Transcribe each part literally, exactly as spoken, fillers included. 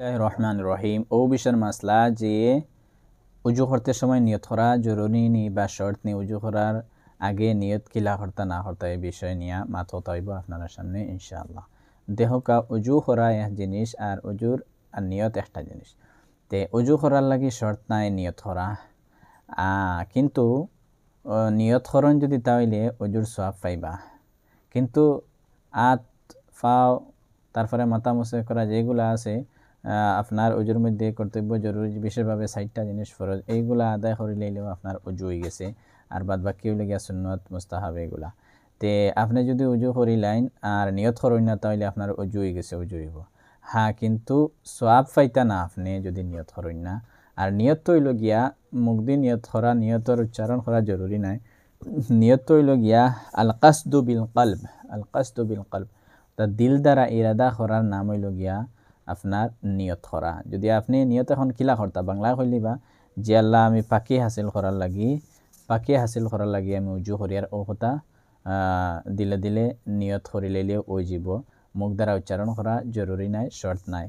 রহমান রহিম ও বিষয়ের মাসলা যে উজু করতে সময় নিয়ত করা জরুরি নি বা শর্ত নি, উজু করার আগে নিয়ত কিলা হর্তা না হর্তা এই বিষয় নিয়ে মাথা তাইব আপনার সামনে ইনশাআল্লাহ। দেহকা উজু করা এক জিনিস আর উজুর আর নিয়ত একটা জিনিস। তে উজু করার লাগি শর্ত নাই নিয়ত করা, কিন্তু নিয়ত করন যদি তাহলে উজুর সওয়াব পাইবা। কিন্তু আত ফাও তারপরে মাথা মুছে করা যেগুলো আছে আপনার উজুর মধ্যে কর্তব্য জরুরি বিশেষভাবে ষাটটা জিনিস ফরজ, এইগুলা আদায় করে লইলেও আপনার উজু হয়ে গেছে। আর বাদ বাকি হইলে গিয়া সুন্নত মুস্তাহাব এগুলা। তে আপনি যদি উজু করিলাইন আর নিয়ত করেন না তাহলে আপনার উজু হয়ে গেছে, উজু হইব। হ্যাঁ, কিন্তু সওয়াব পাইতা না আপনি যদি নিয়ত করেন না। আর নিয়ত তো হইল গিয়া মুখ দিয়ে নিয়ত করা, নিয়তর উচ্চারণ করা জরুরি নাই। নিয়ত তো হইল গিয়া আল কাসদু বিল কলব, আল কাসদু বিল কলব, তা দিল দ্বারা ইরাদা করার নাম হইল গিয়া আপনার নিয়ত করা। যদি আপনি নিয়ত এখন কিলা করতা বাংলায় কইলিবা যে আল্লাহ আমি পাকি হাসিল করার লাগি, পাকি হাসিল করার লাগি আমি উজু করি, আর ও কথা দিলে দিলে নিয়ত করি লইলে ওই যাব, মুখ দ্বারা উচ্চারণ করা জরুরি নাই, শর্ত নাই।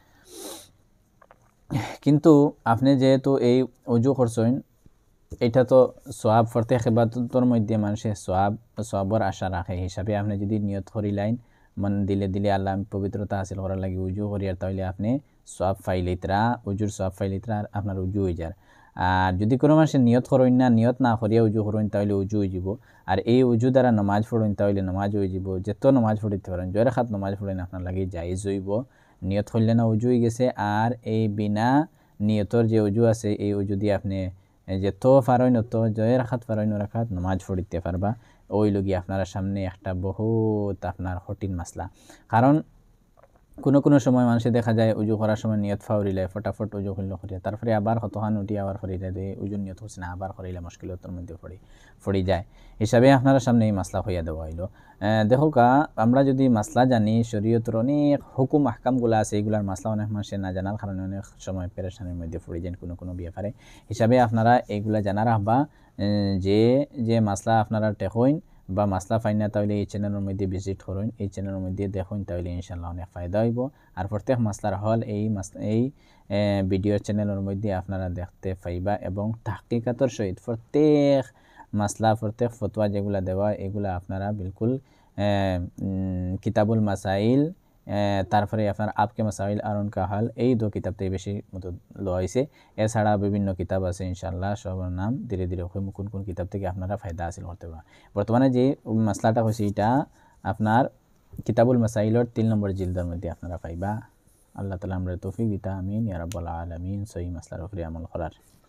কিন্তু আপনি যেহেতু এই উজু করছেন, এটা তো সোয়াব প্রত্যেক ইবাদতের মধ্যে মানুষের সোয়াব সোয়াবর আশা রাখে হিসাবে আপনি যদি নিয়ত করিলাইন মন দিলে দিলে আল্লাহ পবিত্রতা হাসিল করার লাগে উজু করিয়ার, তাহলে আপনি সোয়াব ফাইলিতরা উজুর সোয়াব ফাইলিতরা আর আপনার উজু হয়ে যার। আর যদি কোনো মানুষের নিয়ত করেন না, নিয়ত না করিয়া উজু করেন তাহলে উজু হয়ে যাব। আর এই উজু দ্বারা নমাজ পড়েন তাহলে নমাজ হয়ে যাব। যেত নমাজ পড়িতে পারেন, জয়ের খাত নমাজ পড়েন আপনার লাগে জায়েজ হইব। নিয়ত করলে না উজু হয়ে গেছে। আর এই বিনা নিয়তর যে উজু আছে এই উজু দিয়ে আপনি যে তো ফারইন তো জয়ের রাখাত ফারইন রাখাত নমাজ পড়িতে পারবা। ওই লগি আপনারা সামনে একটা বহুত আপনার কঠিন মাসলা। কারণ কোনো কোনো সময় মানুষে দেখা যায় উজু করার সময় নিয়ত ফাউরিলে ফটাফট উজু করল করিয়া, তারপরে আবার কতখান উঠি আবার ফরি যায়, উজুর নিয়ত হচ্ছে না, আবার করিলে মুশকিলতার মধ্যে পড়ি পড়ি যায়। হিসাবে আপনারা সামনে এই মাসলা হইয়া দেওয়া হইল। দেখো কা আমরা যদি মাসলা জানি, শরীয়তের অনেক হুকুম আহকামগুলো আছে, এইগুলার মাসলা অনেক মানুষের না জানার কারণে অনেক সময় পেরেশানির মধ্যে পড়ে যান কোনো কোনো ব্যাপারে। হিসাবে আপনারা এইগুলা জানার রাখবা যে যে মাসলা আপনারা টেকইন বা মাসলা ফাইন না তাহলে এই চ্যানেলের মধ্যে ভিজিট করুন, এই চ্যানেলের মধ্যে দেখুন, তাহলে ইনশাল্লাহ অনেক ফায়দা হইব। আর প্রত্যেক মাসলার হল এই এই ভিডিও চ্যানেলের মধ্যে আপনারা দেখতে পাইবা এবং তাহকিকাতের সহিত প্রত্যেক মাসলা প্রত্যেক ফতোয়া যেগুলা দেওয়া এগুলা আপনারা বিলকুল কিতাবুল মাসাইল, তারপরে আপনার আপকে মাসাইল আর উনকা হাল, এই দো কিতাবটাই বেশি মতো লওয়া হয়েছে। এছাড়া বিভিন্ন কিতাব আছে ইনশাল্লাহ, সবার নাম ধীরে ধীরে কোন কোন কিতাব থেকে আপনারা ফায়দা হাসিল করতে পারবেন। বর্তমানে যে মাসলাটা হয়েছে এটা আপনার কিতাবুল মাসাইলর তিন নম্বর জিলদার মধ্যে আপনারা পাইবা। আল্লাহ তাআলা আমরা তৌফিক দিতা, আমিন ইয়া রাব্বাল আলামিন। সহি মাসলার উপরে আমল করার।